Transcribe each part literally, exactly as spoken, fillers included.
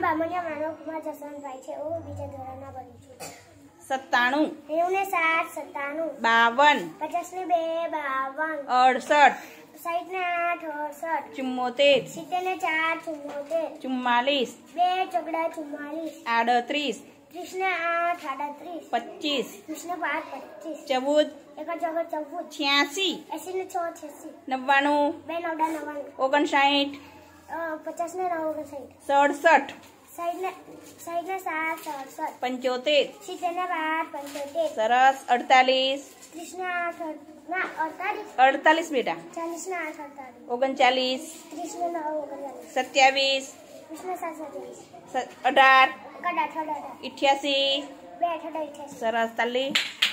બામણિયા માનવકુમાર જસવંતભાઈ છે. હું બીજા ધોરણમાં ભણું છું. સત્તાણું. નેવું ને સાત સત્તાણું. બાવન. પચાસ ને બે બાવન. અડસઠ. સાઠ ને આઠ અડસઠ. ચુમ્મોતેર. સિત્તેર ને ચાર ચુમ્મોતેર. ચુમ્માલીસ. બે ચોકડા ચુમ્માલીસ. આડત્રીસ. ત્રીસ ને આઠ આડત્રીસ. પચીસ. ત્રીસ ને પાંચ પચીસ. ચૌદ. એક ચોગર ચૌદ. છ્યાસી. એસી ને છ છ્યાસી. નવ્વાણું. બે નવડા નવ્વાણું. ઓગણસાઠ. પચાસ ને નવ ઓગણસાઠ. સડસઠ. સાઠ ને સાઠ ને સાત સડસઠ. પંચોતેર. સિત્તેર ને બાર પંચોતેર. સરસ. અડતાલીસ. ત્રીસ ને આઠ ના અડતાલીસ. અડતાલીસ બેટા. ચાલીસ ને આઠ અડતાલીસ. ઓગણચાલીસ. ત્રીસ ને નવ ઓગણચાલીસ. સત્યાવીસ. વીસ ને સાત સત્યાવીસ. અઢાર. એક અઢાર અઢાર. ઇઠ્યાસી. બે અઢાર અઠ્યાસી. સરસ. તાલી.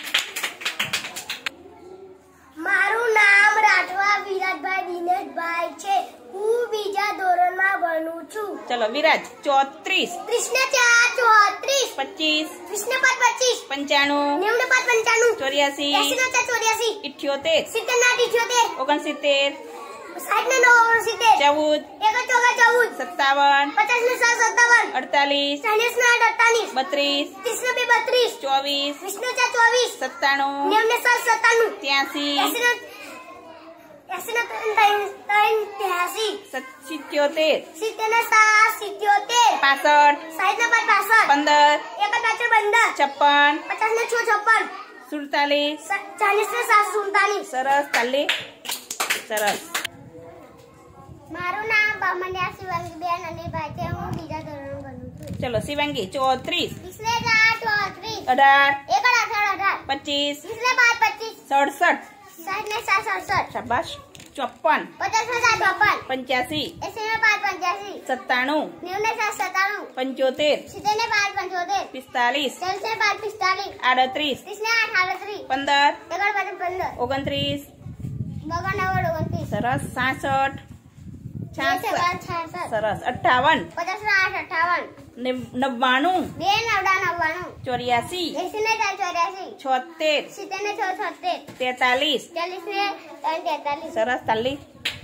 મારું નામ રાઠવા વિરાટભાઈ દિનેશભાઈ છે. હું બીજા ધોરણમાં ભણું છું. ચલો વિરાજ. ચોત્રીસ. ત્રીસ ને ચાર ચોત્રીસ. પચીસ. વીસ ને પાંચ પચીસ. પંચાણું. નેવું ને પાંચ પંચાણું. ચોર્યાસી. એસી ને ચાર ચોર્યાસી. ઇઠ્યોતેર. સિત્તેર ને આઠ ઇઠ્યોતેર. ઓગણસિત્તેર. સાઠ ને નવ ઓગણસિત્તેર. ચૌદ. એક ચોગા ચૌદ. સત્તાવન. પચાસ ને સાત સત્તાવન. અડતાલીસ. ચાલીસ ને આઠ અડતાલીસ. બત્રીસ. ત્રીસ ને બે બત્રીસ. ચોવીસ. વીસ ને ચાર ચોવીસ. સત્તાણું. નેવું ને સાત સત્તાણું. ત્યાસી. એસી ને એસી ને ત્રણ ત્રણ ત્યાસી. સિત્યોતેર. સિત્તેર ને સાત સિત્યોતેર. પાસઠ. સાઠ ને પાંચ પાસઠ. પંદર. એક પાછળ પંદર. છપ્પન. પચાસ ને છ છપ્પન. સુડતાલીસ. ચાલીસ ને સાત સુડતાલીસ. સરસ. તાલી. સરસ. મારું નામ બામણિયા શિવાંગી બેન અનિભાઈ છે. હું બીજા ધોરણમાં ભણું છું. ચલો શિવાંગી. ચોત્રીસ. ત્રીસ ને ચાર ચોત્રીસ. અઢાર. એક અઢાર અઢાર. પચીસ. વીસ ને પાંચ પચીસ. સડસઠ. સાઠ ને સાત સડસઠ. શાબાશ. ચોપન. પચાસ ને સાત ચોપન. પંચ્યાસી. એસી ને પાંચ પંચ્યાસી. સત્તાણું. નેવું ને સાત સત્તાણું. પંચોતેર. સિત્તેર ને પાંચ પંચોતેર. પિસ્તાલીસ. ચાલીસ ને પાંચ પિસ્તાલીસ. આડત્રીસ. ત્રીસ ને આઠ આડત્રીસ. પંદર. એક પાંચ પંદર. ઓગણત્રીસ. બગડ નવ્વદ ઓગણત્રીસ. સરસ. સાસઠ. છાસઠ. છાસઠ. સરસ. અઠ્ઠાવન. પચાસ ને આઠ અઠાવન. નવ્વાણું. બે નવડા નવ્વાણું. ચોર્યાસી. એસી ને ચાર ચોર્યાસી. છોતેર. સિત્તેર ને છ છોતેર. તેતાલીસ. ચાલીસ ને ત્રણ તેતાલીસ. સરસ. તાલી.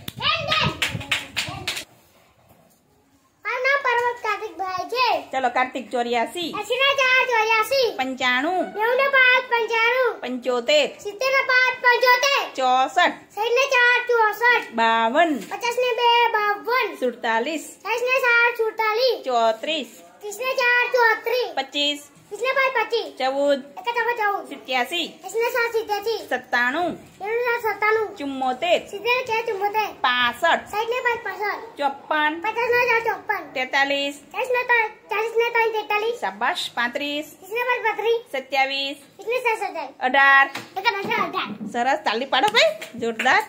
મારું નામ પર્વત કાર્તિકભાઈ છે. ચલો કાર્તિક. ચોર્યાસી. એસી ને ચાર ચોર્યાસી. પંચાણું. નેવું ને પાંચ પંચાણું. પંચોતેર. સિત્તેર ને પાંચ પંચોતેર. ચોસઠ. સાઠ ને ચાર ચોસઠ. બાવન. પચાસ ને બે બાવન. સુડતાલીસ. ચાલીસ ને સાત સુડતાલીસ. ચોત્રીસ. ત્રીસ ને ચાર ચોત્રીસ. પચીસ. વીસ ને પાંચ પચીસ. ચૌદ. એક ચોગા ચૌદ. સિત્યાસી. એસી ને સાત સિત્યાસી. સત્તાણું. નેવું ને સાત સત્તાણું. ચુમ્મોતેર. સિત્તેર ને ચાર ચુમ્મોતેર. પાસઠ. સાઠ ને પાંચ પાસઠ. ચોપન. પચાસ ને ચાર ચોપન. તેતાલીસ. ચાલીસ ને ત્રણ ચાલીસ ને ત્રણ તેતાલીસ. શાબાશ. પાંત્રીસ. ત્રીસ ને પાંચ બત્રીસ. સત્યાવીસ. વીસ ને સાત સત્યાવીસ. અઢાર. એક અઢાર અઢાર. સરસ. તાલી પાડો ભાઈ. જોરદાર.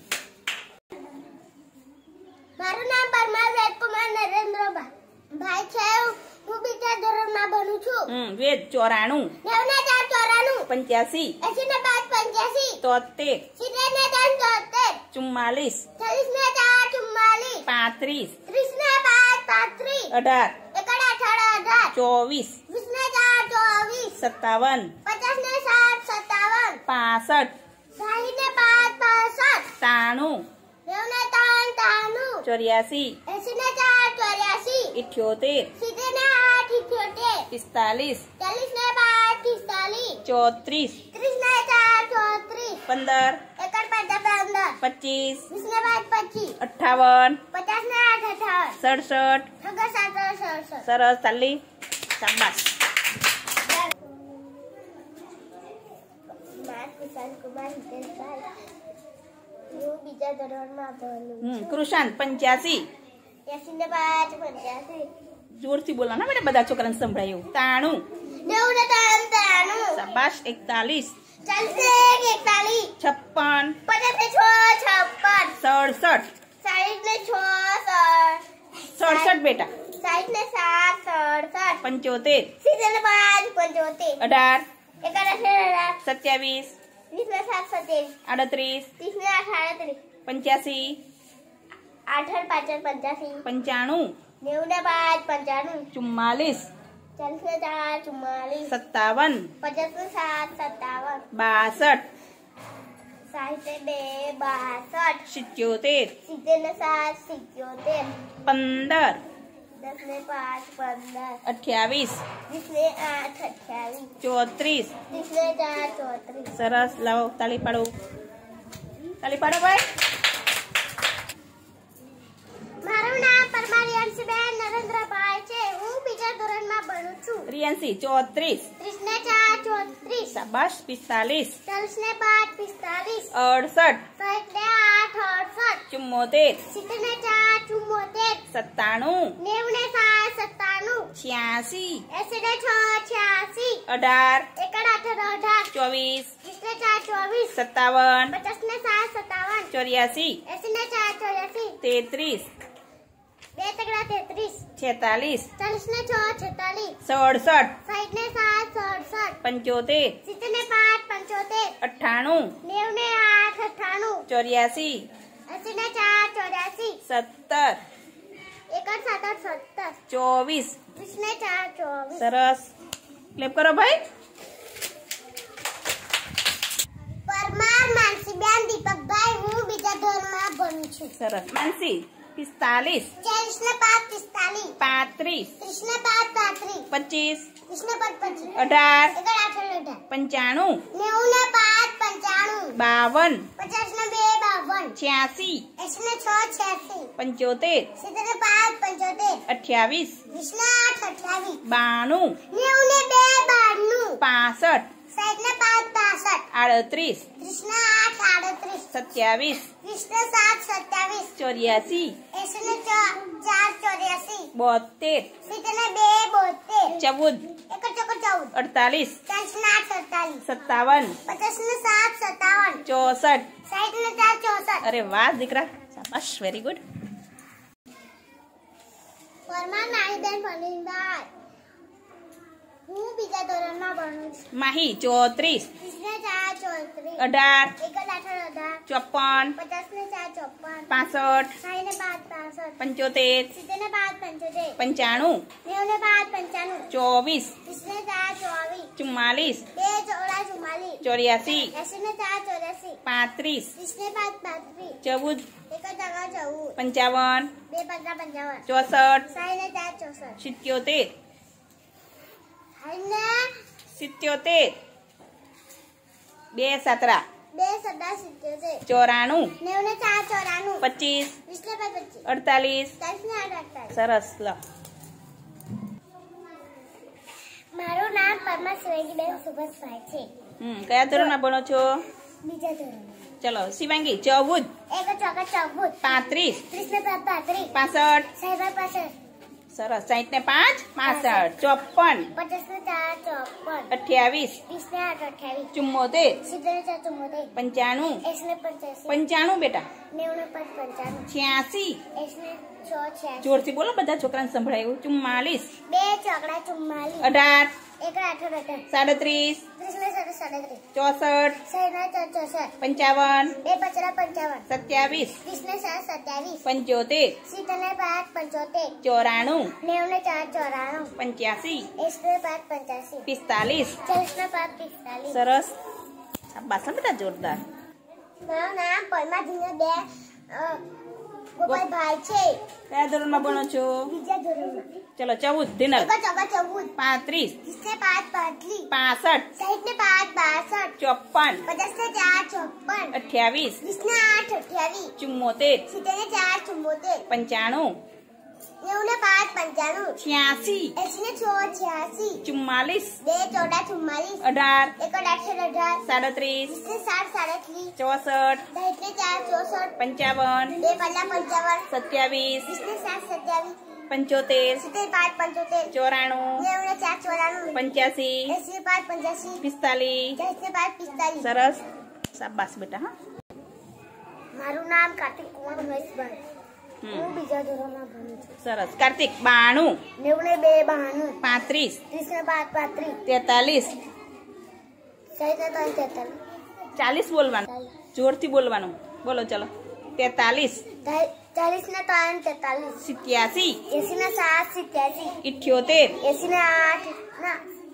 મારું નામ પરમાર વેદકુમાર નરેન્દ્રભાઈ છે. હું બીજા ધોરણમાં ભણું છું. હમ વેદ. ચોરાણું. નેવું ને ચાર ચોરાણું. પંચ્યાસી. એસી ને પાંચ પંચ્યાસી. તોતેર. સિત્તેર ને ત્રણ તોતેર. ચુમ્માલીસ. ચાલીસ ને ચાર ચુમ્માલીસ. પાંત્રીસ. ત્રીસ ને પાંચ પાંત્રીસ. અઢાર. એક અઢાર અઢાર. ચોવીસ. વીસ ને ચાર ચોવીસ. સત્તાવન. પચાસ ને સાત સત્તાવન. પાસઠ. સાઠ ને પાંચ પાસઠ. તાણું. નેવું ને ત્રણ તાણું. ચોર્યાસી. એસી ને ચાર ચોર્યાસી. ઇઠ્યોતેર. સિત્તેર ને આઠ ઇઠ્યોતેર. પિસ્તાલીસ. ચાલીસ ને પાંચ પિસ્તાલીસ. ચોત્રીસ. ત્રીસ ને ચાર ચોત્રીસ. પંદર. એક પાંચ પંદર. પચીસ. વીસ ને પાંચ પચીસ. અઠ્ઠાવન. પચાસ ને આઠ અઠાવન. સડસઠ. છગા સાત સડસઠ. સરસ. તાલી. શાબાશ. કુમાર હિતેશભાઈ. હું બીજા ધોરણમાં ભણું હમ છું. કૃષાંત. પંચ્યાસી. એસી ને પાંચ પંચ્યાસી. જોરથી બોલો ને બેટા. બધા છોકરાને સંભળાય એવું. તાણું. નેવું ને ત્રણ ત્રાણું. શાબાશ. એકતાલીસ. ચાલીસ ને એક એકતાલીસ. છપ્પન. પચાસ ને છ છપ્પન. સડસઠ. સાઠ ને છ સડસઠ બેટા. સાઠ ને સાત સડસઠ. પંચોતેર. સિત્તેર ને પાંચ પંચોતેર. અઢાર. એક અઢાર. સત્યાવીસ. વીસ ને સાત સત્યાવીસ. આડત્રીસ. ત્રીસ ને આઠ આડત્રીસ. પંચ્યાસી. આઠ પાછળ પંચ્યાસી. પંચાણું. નેવું ને પાંચ પંચાણું. ચુમ્માલીસ. ચાલીસ ને ચાર ચુમ્માલીસ. સત્તાવન. પચાસ ને સાત સત્તાવન. બાસઠ. સાઠ ને બે બાસઠ. સિત્યોતેર. સિત્તેર ને સાત સિત્યોતેર. પંદર. दस ने पाँच पंद्रह, अठावीस, बीस ने आठ अठावीस, चौत्रीस. तीस ने चार चौत्रीस. સરસ, લાવો તાળી પાડો. તાળી પાડો ભાઈ. મારું નામ પરમાર રિયાંશીબેન નરેન્દ્રભાઈ છે. હું બીજા ધોરણમાં ભણું છું. રિયાંશી ચોત્રીસ. ત્રીસ ને ચાર ચોત્રીસ, શાબાશ. પિસ્તાલીસ, ચાલીસ ને પાંચ પિસ્તાલીસ, અડસઠ, સાઠ ને આઠ અડસઠ, ચુમ્મોતેર, સિત્તેર ને ચાર ચુમ્મોતેર, સત્તાણું, નેવું ને સાત સત્તાણું, છ્યાસી, એસી ને છ છ્યાસી, અઢાર, એકડ અઠાર અઢાર, ચોવીસ, વીસ ને ચાર ચોવીસ, સત્તાવન, પચાસ ને સાત સત્તાવન, ચોર્યાસી, એસી ને ચાર ચોર્યાસી, તેત્રીસ, બે તગડા તેત્રીસ, છેતાલીસ, ચાલીસ ને છ છેતાલીસ, સડસઠ, સાઠ ને સાત સડસઠ, પંચોતેર, સિત્તેર ને પાંચ પંચોતેર, અઠ્ઠાણું, નેવું ને આઠ અઠ્ઠાણું, ચોર્યાસી, એસી ને ચાર ચોર્યાસી, સત્તર, એકડ સાત સત્તર, ચોવીસ. ત્રીસ ને ચાર ચોવીસ. સરસ. ક્લેપ કરો ભાઈ. પરમાર માનસીબેન દીપકભાઈ. હું બીજા ધોરણમાં ભણું છું. સરસ. માનસી પિસ્તાલીસ, ચાલીસ ને પાંચ પિસ્તાલીસ, પાંત્રીસ, ત્રીસ ને પાંચ પાંત્રીસ, પચીસ, ત્રીસ ને પાંચ પચીસ, અઢાર, એકડ અઠાર અઢાર, પંચાણું, નેવું ને પાંચ પંચાણું, બાવન, પચાસ ને બે બાવન, છ્યાસી, એસી ને છ છ્યાસી, પંચોતેર, સિત્તેર ને પાંચ પંચોતેર, અઠ્યાવીસ, વીસ ને આઠ અઠ્યાવીસ, બાણું, નેવું ને બે બાણું, પાસઠ, સાઠ ને પાંચ પાસઠ, આડત્રીસ, ત્રીસ ને આઠ આડત્રીસ, સત્યાવીસ, વીસ ને સાત સત્યાવીસ, ચોર્યાસી, એસી ને ચાર ચોર્યાસી, બોતેર, સિત્તેર ને બે બોતેર, ચૌદ, એકડ ચોકડ ચૌદ, અડતાલીસ, ચાલીસ ને આઠ અડતાલીસ, સત્તાવન, પચાસ ને સાત સત્તાવન, ચોસઠ. સાઠ ને ચાર ચોસઠ. અરે વાહ દીકરા, શાબાશ, વેરી ગુડ. પરમાર નાહીબેન ફણીનભાઈ. હું બીજા ધોરણમાં ભણું છું. માહી ચોત્રીસ, ત્રીસ ને ચાર ચોત્રીસ, અઢાર, એકડ અઠાર અઢાર, ચોપન, પચાસ ને ચાર ચોપન, પાસઠ, સાઠ ને પાંચ પાસઠ, પંચોતેર, સિત્તેર ને પાંચ પંચોતેર, પંચાણું, નેવું ને પાંચ પંચાણું, ચોવીસ, ત્રીસ ને ચાર ચોવીસ, ચુમ્માલીસ, બે ચોળા ચુમ્માલીસ, ચોર્યાસી, એસી ને ચાર ચોર્યાસી, પાંત્રીસ, ત્રીસ ને પાંચ પાંત્રીસ, ચૌદ, એકડ ટકા ચૌદ, પંચાવન, બે પંચા પંચાવન, ચોસઠ, સાઠ ને ચાર ચોસઠ, સિત્યોતેર, સાઠ ને સિત્યોતેર, બે સતરા, બે સદા સિત્યોતેર, ચોરાણું, નેવું ને ચાર ચોરાણું, પચીસ, વીસ ને પાંચ પચીસ, અડતાલીસ. ચાલીસ ને આઠ અડતાલીસ. સરસ. લો. મારું નામ પરમાર સુરેગીબેન સુભાષભાઈ છે. હમ કયા ધોરણમાં ભણો છો? બીજા ધોરણમાં. ચલો શિવાંગી ચૌદ, એક ચોકા ચૌદ, પાંત્રીસ, ત્રીસ ને પાંચ પાંત્રીસ, પાસઠ. સાહેબ પાસઠ, સરસ. સાઠ ને પાંચ પાસઠ, ચોપન, પચાસ ને ચાર ચોપન, અઠ્યાવીસ, વીસ ને આઠ અઠ્યાવીસ, ચુમ્મોતેર, સિત્તેર ને ચાર ચુમ્મોતેર, પંચાણું, એસી ને પંચ્યાસી, પંચાણું બેટા, નેવું ને પાંચ પંચાણું, છ્યાસી. એસી ને છ છ્યાસી, જોરથી બોલો, બધા છોકરાને સંભળાયું. ચુમ્માલીસ, બે ચોકડા ચુમ્માલીસ, અઢાર, એક અઠાર અઢાર, સાડત્રીસ, ત્રીસ ને સાડા સાડત્રીસ, ચોસઠ, સાઠ ને ચાર ચોસઠ, પંચાવન, બે પચરા પંચાવન, સત્યાવીસ, વીસ ને સાત સત્યાવીસ, પંચોતેર, સિત્તેર ને પાંચ પંચોતેર, ચોરાણું, નેવું ને ચાર ચોરાણું, પંચ્યાસી, એસી ને પાંચ પંચ્યાસી, પિસ્તાલીસ. ચાલીસ ને પાંચ પિસ્તાલીસ. સરસ. આ બાસણ બધા જોરદાર. મારું નામ પરમાજીને બે અ, ગોપાલભાઈ છે. કયા ધોરણમાં ભણો છો? બીજા ધોરણમાં. ચલો ચૌદ, દિનલ, એક ચોકા ચૌદ, પાંત્રીસ, ત્રીસ ને પાંચ પાંત્રીસ, પાસઠ, સાઠ ને પાંચ બાસઠ, ચોપન, પચાસ ને ચાર ચોપન, અઠ્યાવીસ, વીસ ને આઠ અઠ્યાવીસ, ચુમ્મોતેર, સિત્તેર ને ચાર ચુમ્મોતેર, પંચાણું, નેવું ને પાંચ પંચાણું, છ્યાસી, એસી ને છ છ્યાસી, ચુમ્માલીસ, બે ચોડા ચુમ્માલીસ, અઢાર, એક અઢાર અઢાર, સાડત્રીસ, વીસ ને સાત સાડત્રીસ, ચોસઠ, સાઠ ને ચાર ચોસઠ, પંચાવન, બે પલ્લા પંચાવન, સત્યાવીસ, વીસ ને સાત સત્યાવીસ, પંચોતેર, સિત્તેર પાંચ પંચોતેર, ચોરાણું, નેવું ને ચાર ચોરાણું, પંચ્યાસી, એસી ને પાંચ પંચ્યાસી, પિસ્તાલીસ. ચાલીસ ને પાંચ પિસ્તાલીસ. સરસ. શાબાશ બેટા. હા. મારું નામ કાર્તિક કુમાર મહેશભાઈ. હમ. હું બીજા ધોરણમાં ભણું છું. સરસ. કાર્તિક બાણું, નેવું ને બે બાણું, પાંત્રીસ, ત્રીસ ને પાંચ પાંત્રીસ, તેતાલીસ, સાઠ ને ત્રણ તેતાલીસ, ચાલીસ બોલવાનું, જોરથી બોલવાનું. બોલો ચલો. તેતાલીસ, ચાલીસ ને ત્રણ તેતાલીસ, સિત્યાસી, એસી ને સાત સિત્યાસી, ઇઠ્યોતેર, એસી ને આઠ ના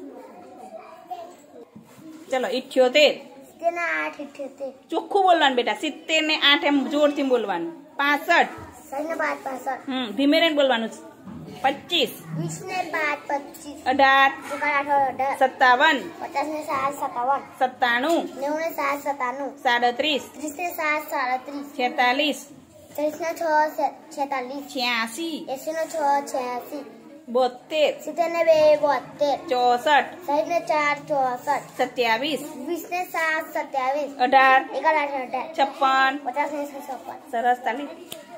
ચલો ઇઠ્યોતેર, સિત્તેર ને આઠ ઇઠ્યોતેર, ચોખ્ખું બોલવાનું બેટા. સિત્તેર ને આઠ એમ જોરથી બોલવાનું. પાસઠ, સાઠ ને પાંચ પાસઠ, હમ ધીમે રહીને બોલવાનું. પચીસ, વીસ ને પાંચ પચીસ, અઢાર, અઢાર, સત્તાવન, પચાસ ને સાત સત્તાવન, સત્તાણું, નેવું ને સાત સત્તાણું, સાડત્રીસ, ત્રીસ ને સાત સાડત્રીસ, છેતાલીસ, ચાલીસ ને છ છેતાલીસ, છ્યાસી, એસી ને છ છ્યાસી, બોતેર, સિત્તેર ને બે બોતેર, ચોસઠ, સાઠ ને ચાર ચોસઠ, સત્યાવીસ, વીસ ને સાત સત્યાવીસ, અઢાર, અઢાર અઢાર, છપ્પન. પચાસ ને છપ્પન. સરસ, તાલી.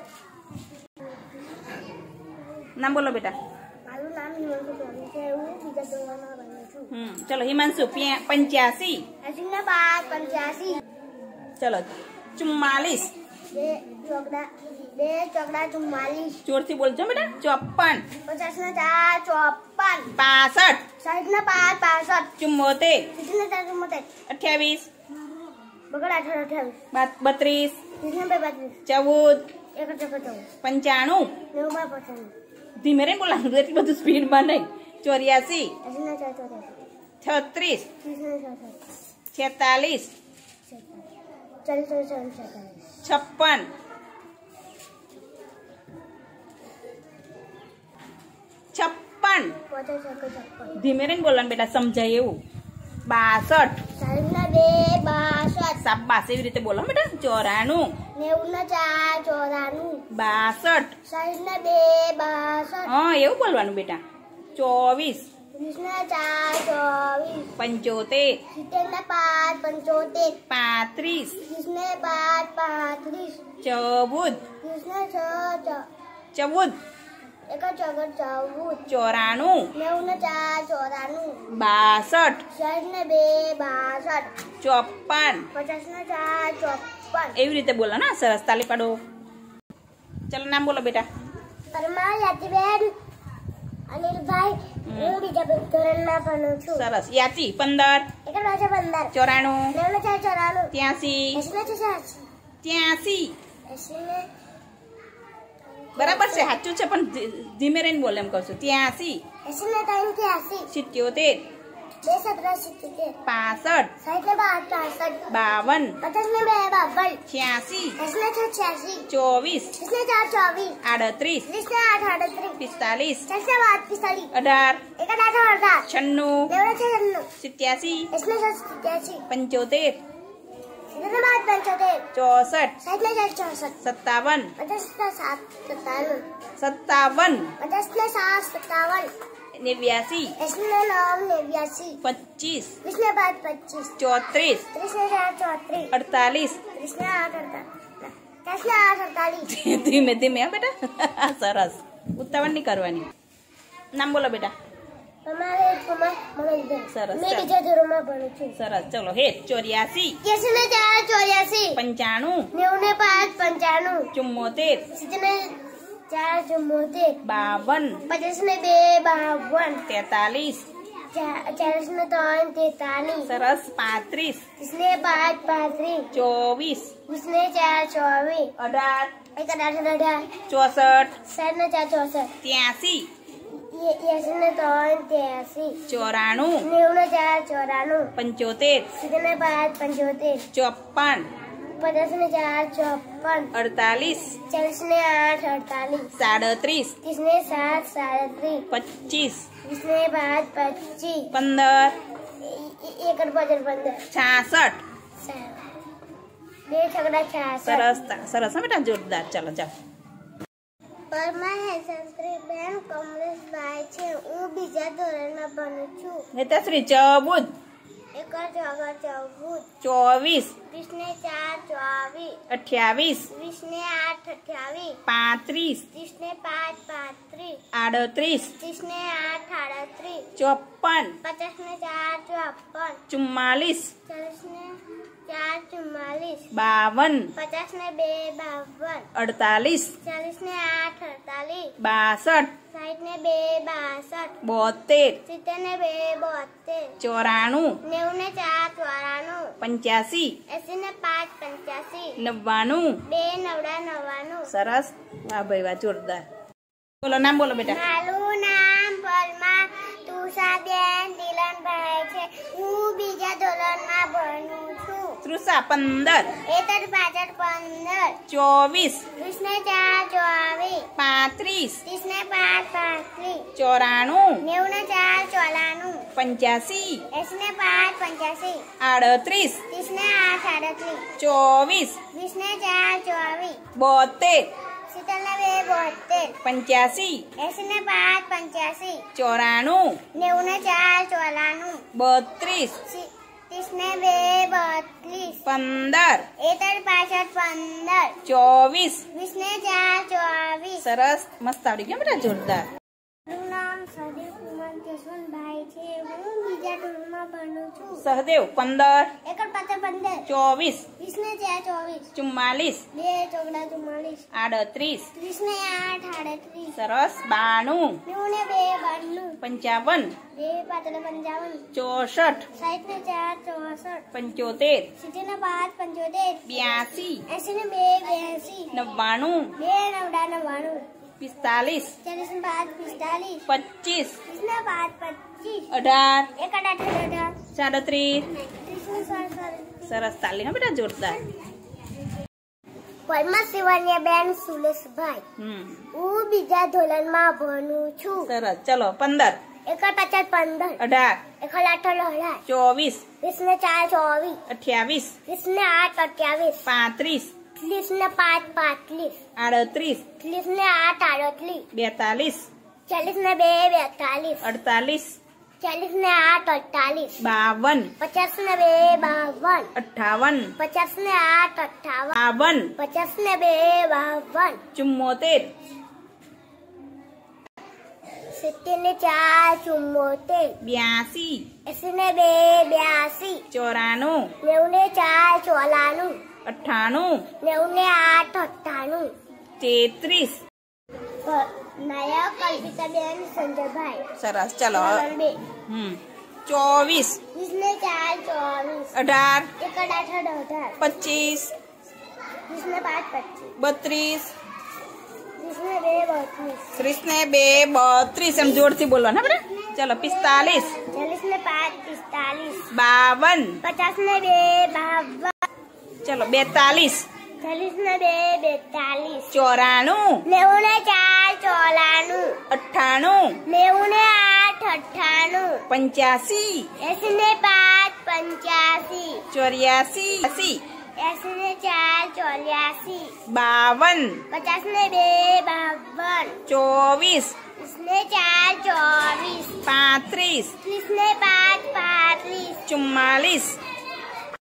નામ બોલો બેટા. મારું નામ હિમાંશુ સોની છે. હું બીજા ધોરણમાં ભણું છું. હમ ચલો હિમાંશુ પ્યા- પંચ્યાસી, એસી ને બાર પંચ્યાસી, ચલો ચુમ્માલીસ, બે ચોકડા બે ચોકડા ચુમ્માલીસ, જોરથી બોલજો બેટા. ચોપન, પચાસ ને ચાર ચોપન, પાસઠ, સાઠ ને પાંચ પાસઠ, ચુમ્મોતેર, સિત્તેર ને ચાર ચુમ્મોતેર, અઠ્યાવીસ, બગડ અઠાર અઠાવીસ, બા- બત્રીસ, ત્રીસ ને બે બત્રીસ, ચૌદ, એક ચોપન ચૌદ, પંચાણું. નેવું બાર પચાસ, ધીમે રે બોલાવું એટલું બધું સ્પીડમાં નહીં. ચોર્યાસી, એસી ને ચાર ચોર્યાસી, છત્રીસ, ત્રીસ ને છ છેતાલીસ, ચાલીસ ને ચાલીસ છેતાલીસ, છપ્પન, છપ્પન. પચાસ એક છપ્પન, ધીમે રહીને બોલવાનું બેટા, સમજાય એવું. બાસઠ, સાઠ ને બે બાસઠ, સાબાસ એવી રીતે બોલો બેટા. ચોરાણું, નેવું ને ચાર ચોરાણું, બાસઠ. સાઠ ને બે બાસઠ, હા એવું બોલવાનું બેટા. ચોવીસ, વીસ ને ચાર ચોવીસ, પંચોતેર, સિત્તેર ને પાંચ પંચોતેર, પાંત્રીસ, ત્રીસ ને પાંચ પાંત્રીસ, ચૌદ, ત્રીસ ને છ ચૌદ, એક ચોગડ ચૌદ, ચોરાણું, નેવું ને ચાર ચોરાણું, બાસઠ, સાઠ ને બે બાસઠ, ચોપન. પચાસ ને ચાર ચોપન. એવી રીતે બોલો ને. સરસ, તાલી પાડો. ચલો નામ બોલો બેટા. પરમાર યાતિબેન અનિલભાઈ. હું બીજા ધોરણમાં ભણું છું. સરસ. યાચી પંદર, એક બાજુ પંદર, ચોરાણું, નેવું ને ચાર ચોરાણું, ત્યાસી, એસી ને છ્યાસી, ત્યાસી. એસી ને બરાબર છે, સાચું છે, પણ ધી- ધીમે રહીને બોલે એમ કહું છું. ત્યાસી, એસી ને ત્રણ ત્યાસી, સિત્યોતેર, બે સત્તર સિત્તેર, પાસઠ, સાઠ ને બાર પાસઠ, બાવન, પચાસ ને બે બાવન, છ્યાસી, એસી ને છ છ્યાસી, ચોવીસ, ત્રીસ ને ચાર ચોવીસ, આડત્રીસ, ત્રીસ ને આઠ આડત્રીસ, પિસ્તાલીસ, ચાલીસ ને પાંચ પિસ્તાલીસ, અઢાર, એક અઢાર અઢાર, છન્નું, નેવું ને છન્નું, સિત્યાસી, એસી ને છ સિત્યાસી, પંચોતેર, સિત્તેર ને પાંચ પંચોતેર, ચોસઠ, સાઠ ને ચાર ચોસઠ, સત્તાવન, પચાસ ને સાત સત્તાવન, સત્તાવન, પચાસ ને સાત સત્તાવન, નેવ્યાસી, એસી ને નવ નેવ્યાસી, પચીસ, વીસ ને પાંચ પચીસ, ચોત્રીસ, ત્રીસ ને ચાર ચોત્રીસ, અડતાલીસ. ત્રીસ ને આઠ અડતાલીસ, ચાલીસ ને આઠ અડતાલીસ. ધીમે ધીમે હા બેટા. સરસ, ઉતાવળ નહીં કરવાની. નામ બોલો બેટા. તમારે કુમાર મનોજભાઈ. સરસ, મેં ચાલ. બીજા ધોરણમાં ભણું છું. સરસ, ચલો હેત. ચોર્યાસી, એસી ને ચાર ચોર્યાસી, પંચાણું, નેવું ને પાંચ પંચાણું, ચુમ્મોતેર, સિત્તેર ને ચાર ચુમ્મોતેર, બાવન, પચાસ ને બે બાવન, તેતાલીસ. ચા- ચાલીસ ને ત્રણ તેતાલીસ, સરસ. પાંત્રીસ, ત્રીસ ને પાંચ પાંત્રીસ, ચોવીસ, વીસ ને ચાર ચોવીસ, અઢાર, એક અઢાર ને અઢાર, ચોસઠ, સાઠ ને ચાર ચોસઠ, ત્યાસી, એ- એસી ને ત્રણ ત્યાસી, ચોરાણું, નેવું ને ચાર ચોરાણું, પંચોતેર, સિત્તેર ને પાંચ પંચોતેર, ચોપન, પચાસ ને ચાર ચોપન, અડતાલીસ, ચાલીસ ને આઠ અડતાલીસ, સાડત્રીસ, ત્રીસ ને સાત સાડત્રીસ, પચીસ, વીસ ને પાંચ પચીસ, પંદર, એક પંદર પંદર, છાસઠ. બે છગડા છાસઠ. સરસ તા- સરસ હા બેટા, જોરદાર. ચાલો ચાલો. પરમાર હેતશ્રીબેન કમલેશભાઈ છે. હું બીજા ધોરણમાં ભણું છું. હેતશ્રી ચૌદ, એક ચોગર ચૌદ, ચોવીસ, ત્રીસ ને ચાર ચોવીસ, અઠ્યાવીસ, વીસ ને આઠ અઠ્યાવીસ, પાંત્રીસ, ત્રીસ ને પાંચ પાંત્રીસ, આડત્રીસ, ત્રીસ ને આઠ આડત્રીસ, ચોપન, પચાસ ને ચાર ચોપન, ચુમ્માલીસ, ચાલીસ ને ચાર ચુમ્માલીસ, બાવન, પચાસ ને બે બાવન, અડતાલીસ, ચાલીસ ને આઠ અડતાલીસ, બાસઠ, સાઠ ને બે બાસઠ, બોતેર, સિત્તેર ને બે બોતેર, ચોરાણું, નેવું ને ચાર ચોરાણું, પંચ્યાસી, એસી ને પાંચ પંચ્યાસી, નવ્વાણું. બે નવડા નવ્વાણું. સરસ. વાહ ભાઈ વાહ, જોરદાર. બોલો નામ બોલો બેટા. મારું નામ પરમાર તુષાબેન દિલનભાઈ છે. હું બીજા ધોરણમાં ભણું છું. કૃષા પંદર, એતર પાછળ પંદર, ચોવીસ, વીસ ને ચાર ચોવીસ, પાંત્રીસ, ત્રીસ ને પાંચ પાંત્રીસ, ચોરાણું, નેવું ને ચાર ચોલાણું, પંચ્યાસી, એસી ને પાંચ પંચ્યાસી, આડત્રીસ, ત્રીસ ને આઠ આડત્રીસ, ચોવીસ, વીસ ને ચાર ચોવીસ, બોતેર, સિત્તેર ને બે બોતેર, પંચ્યાસી, એસી ને પાંચ પંચ્યાસી, ચોરાણું, નેવું ને ચાર ચોલાણું, બત્રીસ, સી- ત્રીસ ને બે બત્રીસ, પંદર, એતર પાછળ પંદર, ચોવીસ. વીસ ને ચાર ચોવીસ. સરસ, મસ્ત આવડી ગયું બેટા, જોરદાર. મારું નામ સહદેવ કુમાર જસવંતભાઈ છે. હું બીજા ધોરણમાં ભણું છું. સહદેવ પંદર, એકડ પાછળ પંદર, ચોવીસ, વીસ ને ચાર ચોવીસ, ચુમ્માલીસ, બે ચોગડા ચુમ્માલીસ, આડત્રીસ. ત્રીસ ને આઠ આડત્રીસ, સરસ, બાણું, નેવું ને બે બાણું, પંચાવન, બે પાછળ પંચાવન, ચોસઠ, સાઠ ને ચાર ચોસઠ, પંચોતેર, સિત્તેર ને પાંચ પંચોતેર, બ્યાસી, એસી ને બે બ્યાસી, નવ્વાણું, બે નવડા નવ્વાણું, પિસ્તાલીસ, ચાલીસ ને પાંચ પિસ્તાલીસ, પચીસ, ત્રીસ ને પાંચ પચીસ, અઢાર, એકડ અઢાર અઢાર, સાડત્રીસ. ત્રીસ ને સાડત્રીસ. સરસ, તાલી હો બેટા, જોરદાર. પરમા શિવાનીબેન સુલેશભાઈ. હમ હું બીજા ધોરણમાં ભણું છું. સરસ, ચલો પંદર, એકડ પચાસ પંદર, અઢાર, એકડ અઠાર અઢાર, ચોવીસ, વીસ ને ચાર ચોવીસ, અઠ્યાવીસ, વીસ ને આઠ અઠ્યાવીસ, પાંત્રીસ, ત્રીસ ને પાંચ પાંત્રીસ, આડત્રીસ, ત્રીસ ને આઠ આડત્રીસ, બેતાલીસ, ચાલીસ ને બે બેતાલીસ, અડતાલીસ, ચાલીસ ને આઠ અડતાલીસ, બાવન, પચાસ ને બે બાવન, અઠાવન, પચાસ ને આઠ અઠાવન, બાવન, પચાસ ને બે બાવન, ચુમ્મોતેર, સિત્તેર ને ચાર ચુમ્મોતેર, બ્યાસી, એસી ને બે બ્યાસી, ચોરાણું, નેવું ને ચાર ચોલાણું, અઠ્ઠાણું, નેવું ને આઠ અઠ્ઠાણું. તેત્રીસ. નાયક કલ્પિતાબેન સંજયભાઈ. સરસ, ચલો. ધોરણ બે. હમ ચોવીસ, વીસ ને ચાર ચોવીસ, અઢાર, એકડ અઢાર અઢાર, પચીસ, વીસ ને પાંચ પચીસ, બત્રીસ, વીસ ને બે બત્રીસ, ત્રીસ ને બે બત્રીસ. એમ જોરથી બોલવાના આપણે. ચલો પિસ્તાલીસ, ચાલીસ ને પાંચ પિસ્તાલીસ, બાવન, પચાસ ને બે બાવન, ચલો બેતાલીસ, ચાલીસ ને બે બેતાલીસ, ચોરાણું, નેવું ને ચાર ચોલાણું, અઠ્ઠાણું, નેવું ને આઠ અઠ્ઠાણું, પંચ્યાસી, એસી ને પાંચ પંચ્યાસી, ચોર્યાસી, એસી, એસી ને ચાર ચોર્યાસી, બાવન, પચાસ ને બે બાવન, ચોવીસ, વીસ ને ચાર ચોવીસ, પાંત્રીસ, ત્રીસ ને પાંચ પાંત્રીસ, ચુમ્માલીસ,